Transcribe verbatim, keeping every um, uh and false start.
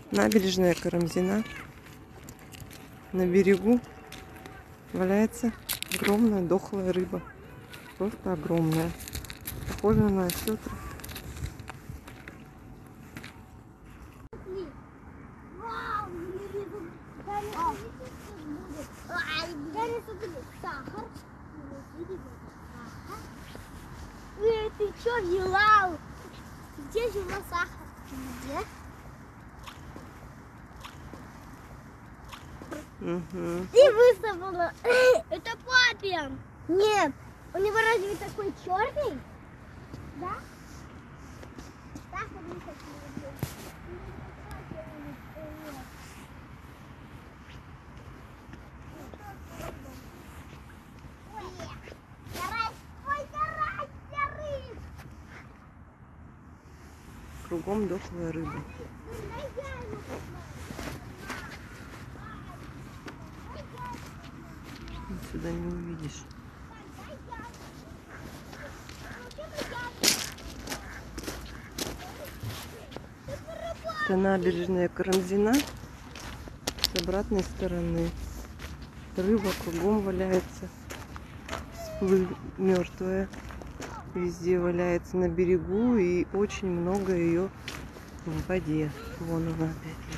Набережная Карамзина. На берегу валяется огромная дохлая рыба. Просто огромная. Похожа на осетр. Ты что взяла? Где же у нас сахар? Где? Угу. Ты высыпала. Это папин. Нет. У него разве такой черный? Да? Сахар не такой. Кругом дохлая рыба. Сюда не увидишь. Это набережная Карамзина с обратной стороны. Рыба кругом валяется. Всплыль мертвая. Везде валяется на берегу, и очень много ее в воде. Вон она опять.